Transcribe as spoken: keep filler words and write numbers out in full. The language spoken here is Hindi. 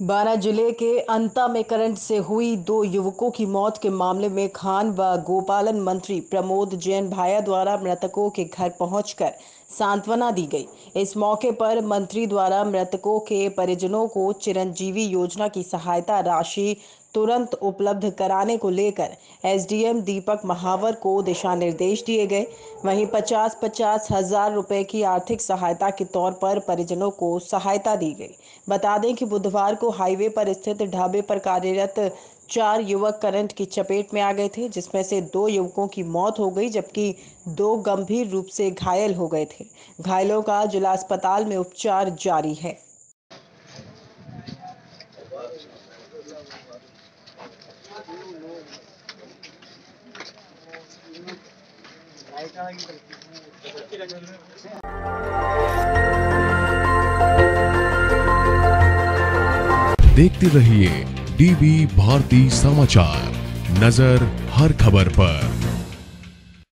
बारां जिले के अंता में करंट से हुई दो युवकों की मौत के मामले में खान व गोपालन मंत्री प्रमोद जैन भाया द्वारा मृतकों के घर पहुंचकर सांत्वना दी गई। इस मौके पर मंत्री द्वारा मृतकों के परिजनों को चिरंजीवी योजना की सहायता राशि तुरंत उपलब्ध कराने को लेकर एसडीएम दीपक महावर को दिशा निर्देश दिए गए। वहीं पचास पचास हजार रुपए की आर्थिक सहायता के तौर पर परिजनों को सहायता दी गई। बता दें कि बुधवार को हाईवे पर स्थित ढाबे पर कार्यरत चार युवक करंट की चपेट में आ गए थे, जिसमें से दो युवकों की मौत हो गई जबकि दो गंभीर रूप से घायल हो गए थे। घायलों का जिला अस्पताल में उपचार जारी है। देखते रहिए डीबी भारती समाचार, नजर हर खबर पर।